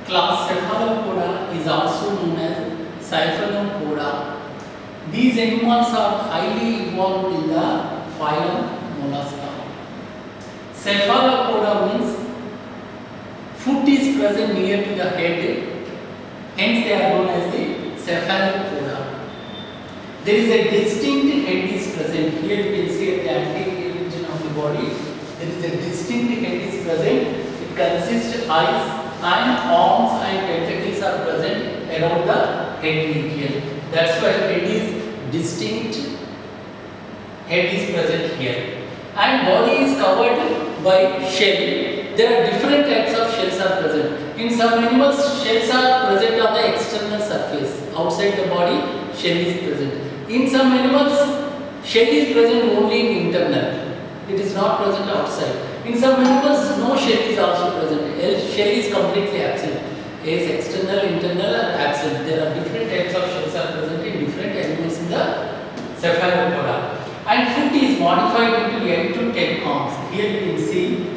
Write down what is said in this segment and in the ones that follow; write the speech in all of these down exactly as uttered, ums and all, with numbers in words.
Class Cephalopoda is also known as Cephalopoda. These animals are highly evolved in the phylum Mollusca. Cephalopoda means foot is present near to the head, hence they are known as the cephalopoda. There is a distinct head is present. Here you can see at the anterior region of the body, there is a distinct head is present. It consists of eyes and arms and tentacles are present around the head region. That's why head is distinct. Head is present here. And body is covered by shell. There are different types of shells are present. In some animals, shells are present on the external surface. Outside the body, shell is present. In some animals, shell is present only in internal. It is not present outside. In some animals, no shell is also present. Shell is completely absent. As external, internal are absent. There are different types of shells are present in different animals in the cephalopoda. And foot is modified into eight to ten arms. Here you can see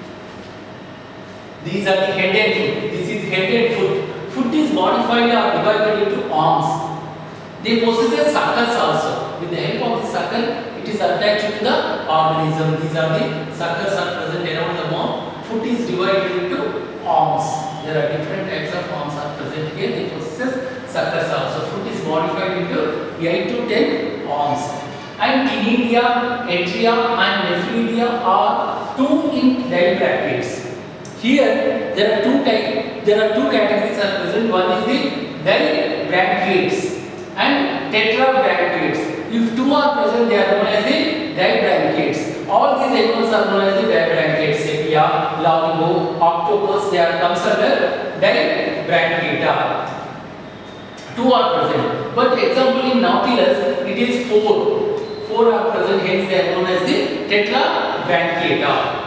these are the head and foot. This is head and foot. Foot is modified or divided into arms. They possess suckers also. With the help of the sucker, it is attached to the organism. These are the suckers are present around the bone. Foot is divided into arms. There are different types of arms are present here. They possess suckers also. Foot is modified into eight to ten arms. And cnidia, atria and nephridia are two in dibrachiates. Here there are two type, there are two categories are present. One is the dibranchiates and tetrabranchiates. If two are present, they are known as the dibranchiates. All these animals are known as the dibranchiates. Sepia, lago, octopus, they are comes under dibranchiata. Two are present. But example in nautilus, it is four. Four are present, hence they are known as the tetrabranchiata.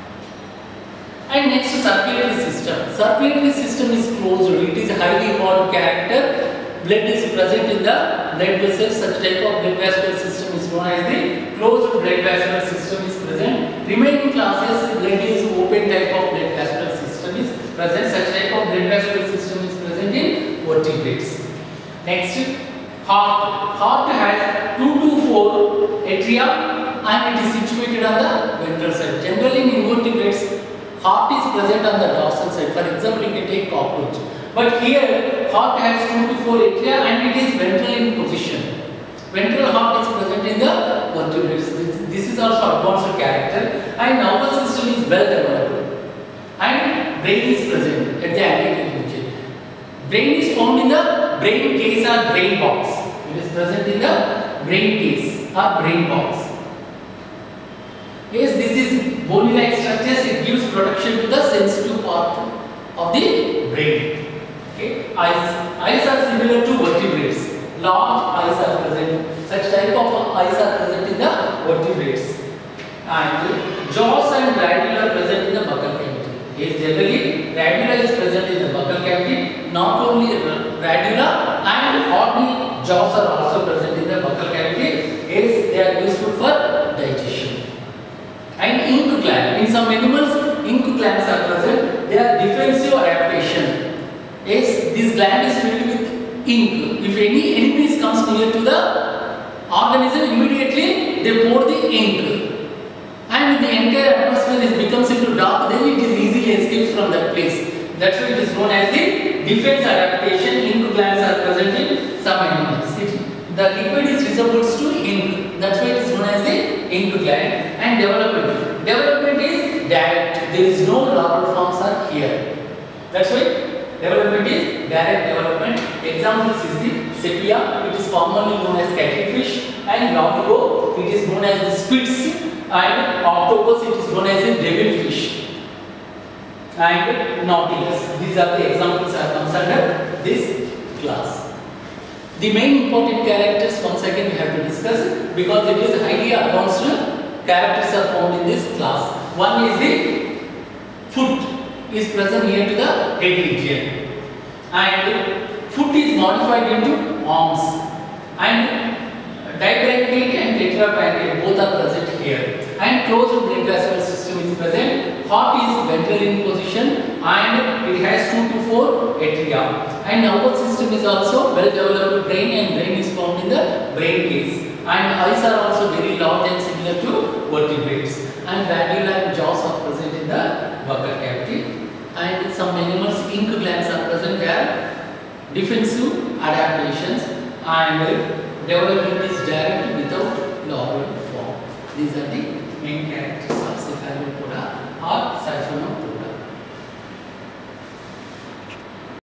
And next, circulatory system. Circulatory system is closed. It is a highly evolved character. Blood is present in the blood vessels. Such type of blood vascular system is known as the closed blood vascular system is present. Remaining classes, blood is open type of blood vascular system is present. Such type of blood vascular system is present in vertebrates. Next, heart. Heart has two to four atria and it is situated on the ventral side. Generally in invertebrates, heart is present on the dorsal side. For example, you can take cockroach. But here, heart has two to four atria and it is ventral in position. Ventral heart is present in the vertebrates. This, this is also advanced character. And nervous system is well developed. And brain is present at the anterior region. Brain is found in the brain case or brain box. It is present in the brain case or brain box. Yes, this is bony-like structures. It gives protection to the sensitive part of the brain. Okay, eyes. Eyes are similar to vertebrates. Large eyes are present. Such type of eyes are present in the vertebrates. And jaws and radula are present in the buccal cavity. Yes, generally radula is present in the buccal cavity. Not only radula and ordinary jaws are also present in the buccal cavity. Yes, they are useful for digestion. And ink gland. In some animals, ink glands are present. They are defensive adaptation. Yes, this gland is filled with ink. If any enemy comes near to the organism, immediately they pour the ink. And the entire atmosphere is becomes into dark, then it is easily escaped from that place. That's why it is known as the defense adaptation. Ink glands are present in some animals. It, the liquid is resembles to ink. That's why it is known as the ink gland. And development. Development is direct. There is no larval forms are here. That's why development is direct development. Examples is the sepia. It is formerly known as cuttlefish. And lago. It is known as the squids. And octopus. It is known as the devilfish. And nautilus. These are the examples that comes under this class. The main important characters once again we have to discuss because it is highly advanced characters are found in this class. One is the foot is present near to the head region and foot is modified into arms and dibranchiate and tetrabranchiate both are present here and closed blood vascular system is present. Heart is ventral in position and it has two to four four atria. And nervous system is also well developed brain, and brain is found in the brain case. And eyes are also very large and similar to vertebrates. And radula and jaws are present in the buccal cavity. And some animals ink glands are present there. Defensive adaptations, and development is direct without larval form. These are the main characters of cephalopoda or siphonopoda.